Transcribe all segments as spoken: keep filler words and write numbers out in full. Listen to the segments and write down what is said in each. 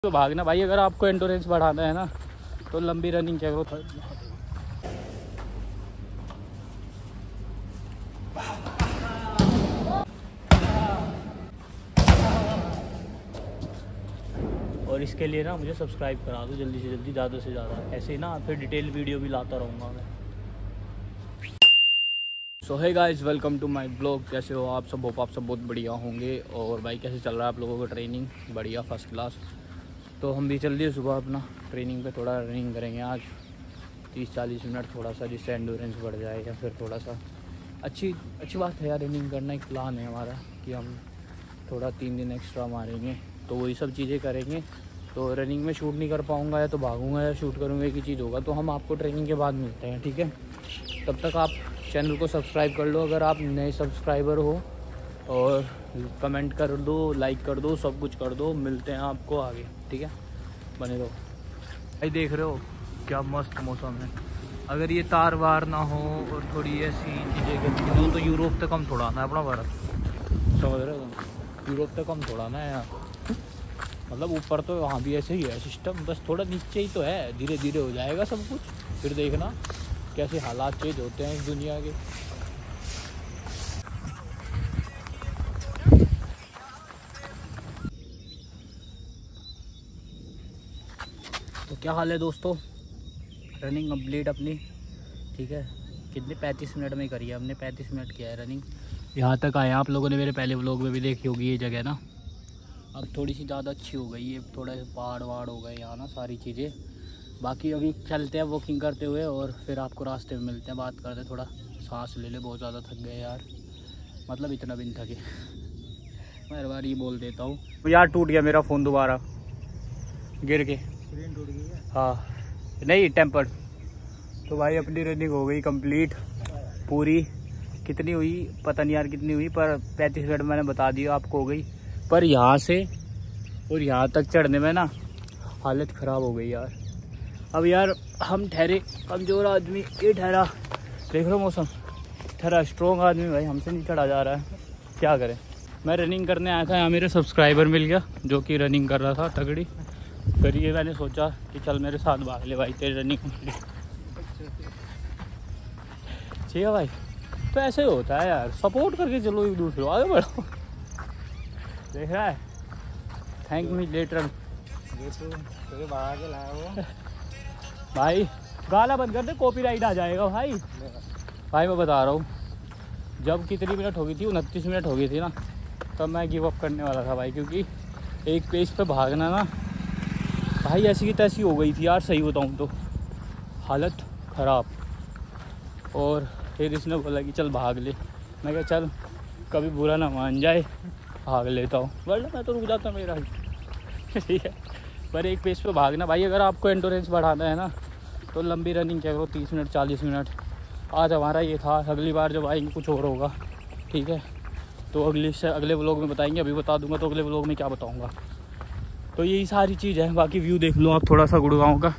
तो भागना भाई, अगर आपको एंडोरेंस बढ़ाना है ना तो लंबी रनिंग क्या करो। और इसके लिए ना मुझे सब्सक्राइब करा दो जल्दी से जल्दी, ज़्यादा से ज़्यादा। ऐसे ही ना फिर डिटेल वीडियो भी लाता रहूँगा मैं। So hey guys, welcome to my blog. कैसे हो आप सब? होप आप सब बहुत बढ़िया होंगे। और भाई कैसे चल रहा है आप लोगों का ट्रेनिंग? बढ़िया, फर्स्ट क्लास। तो हम भी चल दिए सुबह अपना ट्रेनिंग पे, थोड़ा रनिंग करेंगे आज तीस चालीस मिनट, थोड़ा सा जिससे एंडोरेंस बढ़ जाए या फिर थोड़ा सा अच्छी अच्छी बात है यार। रनिंग करना एक प्लान है हमारा कि हम थोड़ा तीन दिन एक्स्ट्रा मारेंगे, तो वही सब चीज़ें करेंगे। तो रनिंग में शूट नहीं कर पाऊँगा, या तो भागूंगा या शूट करूँगा, एक ही चीज़ होगा। तो हम आपको ट्रेनिंग के बाद मिलते हैं, ठीक है? तब तक आप चैनल को सब्सक्राइब कर लो अगर आप नए सब्सक्राइबर हो, और कमेंट कर दो, लाइक कर दो, सब कुछ कर दो। मिलते हैं आपको आगे, ठीक है? बने रहो भाई। देख रहे हो क्या मस्त मौसम है। अगर ये तार वार ना हो और थोड़ी ऐसी चीज़ें करती हो तो यूरोप तक हम थोड़ा आना है अपना भारत, समझ रहे हो? यूरोप तक हम थोड़ा आना है यार। मतलब ऊपर तो वहाँ भी ऐसे ही है सिस्टम, बस थोड़ा नीचे ही तो है। धीरे धीरे हो जाएगा सब कुछ, फिर देखना कैसे हालात चेंज होते हैं इस दुनिया के। तो क्या हाल है दोस्तों? रनिंग कंप्लीट अपनी, ठीक है? कितने पैंतीस मिनट में करी है हमने, पैंतीस मिनट किया है रनिंग। यहाँ तक आए आप लोगों ने मेरे पहले व्लॉग में भी देखी होगी ये जगह ना। अब थोड़ी सी ज़्यादा अच्छी हो गई है, थोड़ा पहाड़ वहाड़ हो गए यहाँ ना, सारी चीज़ें। बाकी अभी चलते हैं वॉकिंग करते हुए, और फिर आपको रास्ते में मिलते हैं, बात करते हैं। थोड़ा सांस ले ले, बहुत ज़्यादा थक गए यार। मतलब इतना भी नहीं थके। मैं हर बार ये बोल देता हूँ यार। टूट गया मेरा फ़ोन दोबारा गिर के, स्क्रीन टूट गई है। हाँ नहीं, टेम्पर्ड। तो भाई अपनी रनिंग हो गई कंप्लीट पूरी। कितनी हुई पता नहीं यार कितनी हुई, पर पैंतीस मिनट मैंने बता दिया आपको हो गई। पर यहाँ से और यहाँ तक चढ़ने में ना हालत ख़राब हो गई यार। अब यार हम ठहरे कमज़ोर आदमी, ये ठहरा, देख लो मौसम, ठहरा स्ट्रॉन्ग आदमी भाई हमसे नहीं चढ़ा जा रहा है। क्या करें? मैं रनिंग करने आया था, यहाँ मेरे सब्सक्राइबर मिल गया जो कि रनिंग कर रहा था तगड़ी। फिर ये मैंने सोचा कि चल मेरे साथ भाग ले भाई, तेरी रनिंग कंप्लीट ठीक है भाई। तो ऐसे ही होता है यार, सपोर्ट करके चलो, एक दूसरे आगे बढ़ो। देख रहा है, थैंक मी लेटर। भाई गाना बंद कर दे, कॉपीराइट आ जाएगा भाई। भाई मैं बता रहा हूँ, जब कितनी मिनट हो गई थी, उनतीस मिनट हो गई थी ना, तब मैं गिव अप करने वाला था भाई। क्योंकि एक पेज पे भागना ना भाई ऐसी की तैसी हो गई थी यार, सही बताऊँ तो हालत ख़राब। और फिर इसने बोला कि चल भाग ले। मैं कहा चल कभी बुरा ना मान जाए, भाग लेता हूँ, वरना मैं तो रुक जाता मेरा ही। ठीक है, पर एक पेज पे भागना भाई, अगर आपको एंडोरेंस बढ़ाना है ना तो लंबी रनिंग क्या करो, तीस मिनट चालीस मिनट। आज हमारा ये था, अगली बार जब आएंगे कुछ और होगा, ठीक है? तो अगले से अगले व्लॉग में बताएंगे, अभी बता दूंगा तो अगले व्लॉग में क्या बताऊंगा। तो यही सारी चीज़ है। बाकी व्यू देख लो आप थोड़ा सा गुड़गांव का,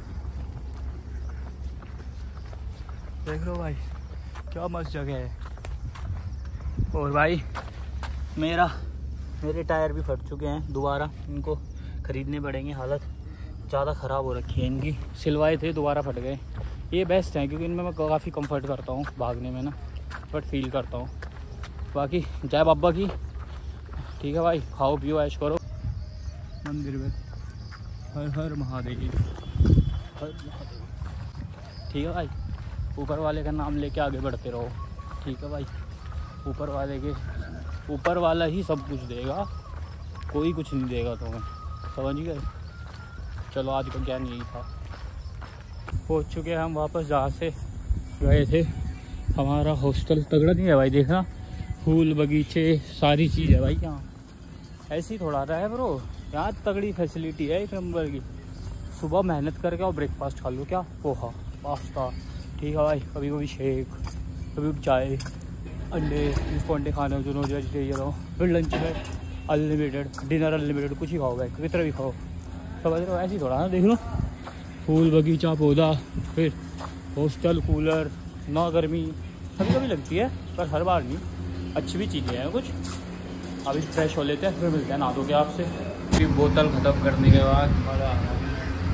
देख लो भाई क्या मस्त जगह है। और भाई मेरा मेरे टायर भी फट चुके हैं दोबारा, इनको ख़रीदने पड़ेंगे। हालत ज़्यादा ख़राब हो रखी है इनकी, सिलवाए थे दोबारा फट गए। ये बेस्ट हैं क्योंकि इनमें मैं काफ़ी कंफर्ट करता हूँ भागने में ना, बट फील करता हूँ। बाकी जय बाबा की, ठीक है भाई, खाओ पियो ऐश करो। मंदिर में हर हर महादेव, हर महादेव, ठीक है भाई। ऊपर वाले का नाम लेके आगे बढ़ते रहो, ठीक है भाई। ऊपर वाले के ऊपर वाला ही सब कुछ देगा, कोई कुछ नहीं देगा तुम्हें, समझ गए? चलो आज का ज्ञान यही था। पहुंच चुके हैं हम वापस जहाँ से गए थे। हमारा हॉस्टल तगड़ा नहीं है भाई, देखना फूल बगीचे सारी चीज़ है भाई यहाँ। ऐसे ही थोड़ा रहा है ब्रो, यहाँ तगड़ी फैसिलिटी है एक नंबर की। सुबह मेहनत करके और ब्रेकफास्ट खा लो, क्या पोहा पास्ता, ठीक है भाई। कभी कभी शेक, कभी चाय, अंडे, जिसको अंडे खाने हो, जो नॉन वेजिटेरियन हो। फिर लंच में अनलिमिटेड, डिनर अनलिमिटेड, कुछ ही खाओ भाई, कितना भी खाओ, समझ रहे हो? ऐसे ही थोड़ा ना, देख लो फूल बगीचा पौधा, फिर हॉस्टल, कूलर, ना गर्मी कभी कभी लगती है पर हर बार नहीं। अच्छी भी चीज़ें हैं कुछ। अभी फ्रेश हो लेते हैं, फिर मिलते हैं, नहा धो के आपसे। बोतल ख़त्म करने के बाद मज़ा आ गया।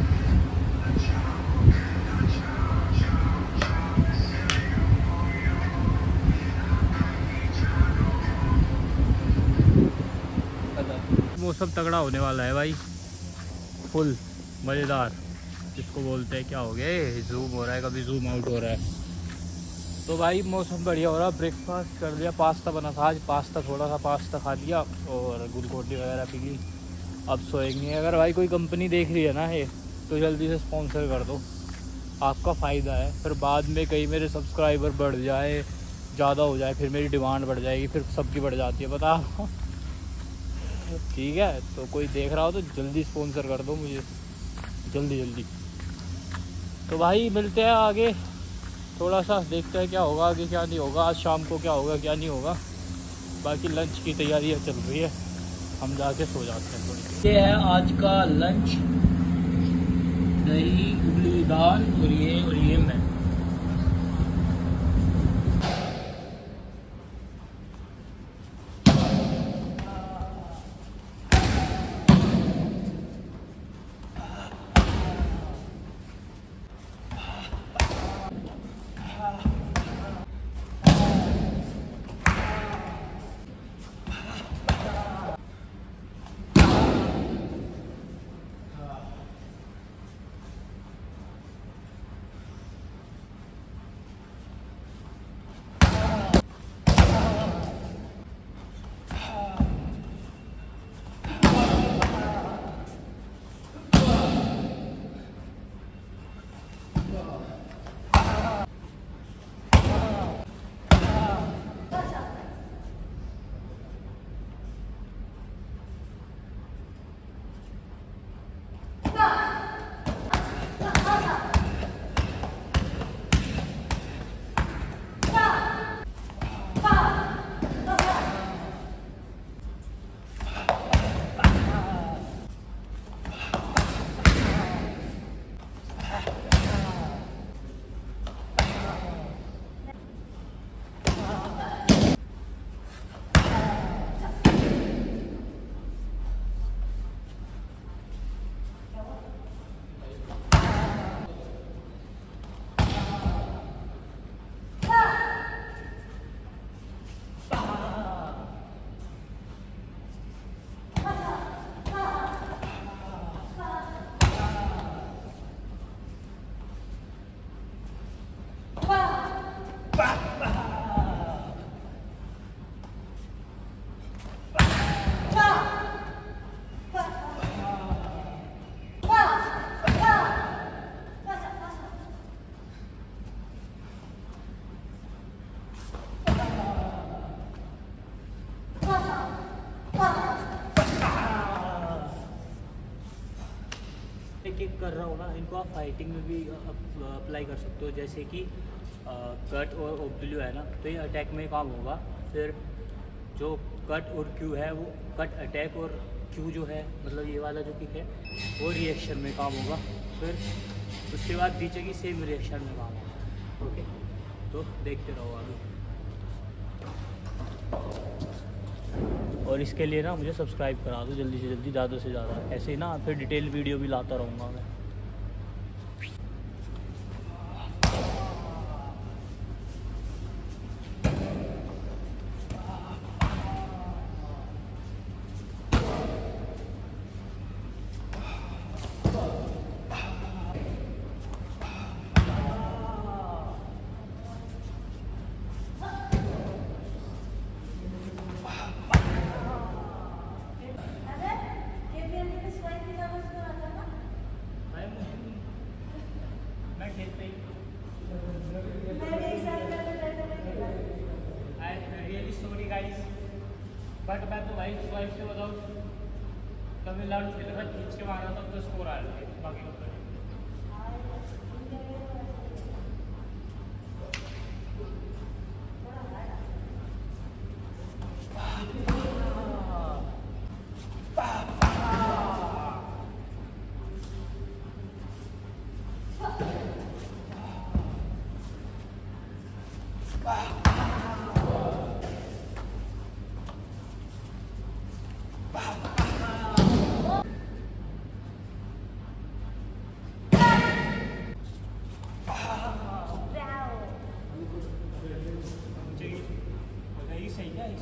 मौसम तगड़ा होने वाला है भाई, फुल मज़ेदार। इसको बोलते हैं क्या हो गया, जूम हो रहा है, कभी जूम आउट हो रहा है। तो भाई मौसम बढ़िया हो रहा। ब्रेकफास्ट कर लिया, पास्ता बना था आज, पास्ता थोड़ा सा पास्ता खा लिया और ग्लूकोन डी वगैरह पी ली। अब सोएंगे। अगर भाई कोई कंपनी देख रही है ना ये, तो जल्दी से स्पॉन्सर कर दो, आपका फ़ायदा है। फिर बाद में कहीं मेरे सब्सक्राइबर बढ़ जाए, ज़्यादा हो जाए, फिर मेरी डिमांड बढ़ जाएगी, फिर सबकी बढ़ जाती है, बता। ठीक है, तो कोई देख रहा हो तो जल्दी स्पॉन्सर कर दो मुझे, जल्दी जल्दी। तो भाई मिलते हैं आगे, थोड़ा सा देखते हैं क्या होगा आगे, क्या नहीं होगा, आज शाम को क्या होगा क्या नहीं होगा। बाकी लंच की तैयारियाँ चल रही है, हम जाके सो जाते हैं थोड़ी। ये है आज का लंच, दही उबली दाल और ये और ये मैं। एक एक कर रहा हूँ ना, इनको आप फाइटिंग में भी अप्लाई कर सकते हो, जैसे कि कट और ओब्लियो है ना, तो ये अटैक में काम होगा। फिर जो कट और क्यू है वो कट अटैक, और क्यू जो है मतलब ये वाला जो किक है वो रिएक्शन में काम होगा। फिर उसके बाद पीछे की सेम रिएक्शन में काम होगा। ओके, तो देखते रहो आगे। और इसके लिए ना मुझे सब्सक्राइब करा दो जल्दी से जल्दी, ज़्यादा से ज़्यादा। ऐसे ही ना फिर डिटेल वीडियो भी लाता रहूँगा मैं। बट मैं तो भाई वाइफ से बताऊँ, तमिलनाडु के लिए खींच के मारा था तो स्कोर आया था बाकी लोग।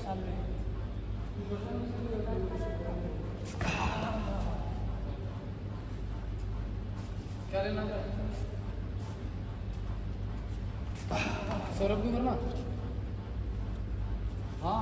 क्या लेना सौरभ को करना? हाँ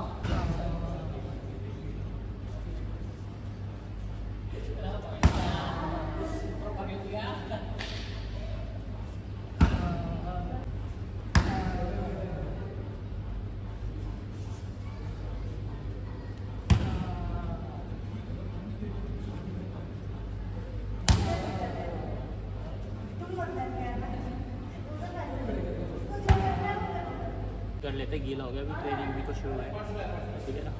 कर लेते, गीला हो गया, अभी ट्रेनिंग भी तो शुरू है, ठीक है ना।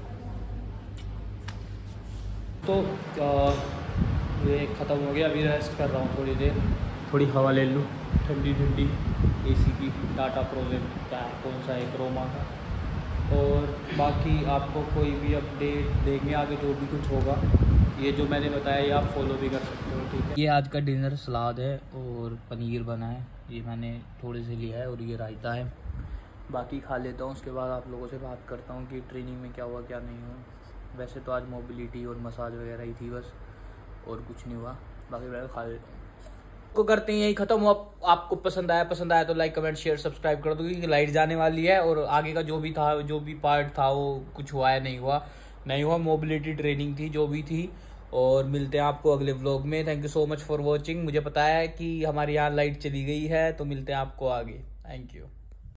तो आ, ये ख़त्म हो गया, अभी रेस्ट कर रहा हूँ थोड़ी देर, थोड़ी हवा ले लूँ ठंडी ठंडी एसी की। टाटा प्रोजेक्ट का है, कौन सा है, क्रोमा का। और बाकी आपको कोई भी अपडेट देंगे आगे, जो भी कुछ होगा, ये जो मैंने बताया ये आप फॉलो भी कर सकते हो, ठीक है। ये आज का डिनर सलाद है और पनीर बना है, ये मैंने थोड़े से लिया है, और ये रायता है। बाकी खा लेता हूँ, उसके बाद आप लोगों से बात करता हूँ कि ट्रेनिंग में क्या हुआ क्या नहीं हुआ। वैसे तो आज मोबिलिटी और मसाज वगैरह ही थी बस, और कुछ नहीं हुआ। बाकी मैं खा लेता हूँ। को करते हैं यही ख़त्म हुआ। आपको पसंद आया पसंद आया तो लाइक कमेंट शेयर सब्सक्राइब कर दो, क्योंकि लाइट जाने वाली है, और आगे का जो भी था, जो भी पार्ट था, वो कुछ हुआ है नहीं हुआ नहीं हुआ मोबिलिटी ट्रेनिंग थी जो भी थी। और मिलते हैं आपको अगले व्लॉग में। Thank you so much for watching. मुझे पता है कि हमारे यहाँ लाइट चली गई है, तो मिलते हैं आपको आगे। Thank you.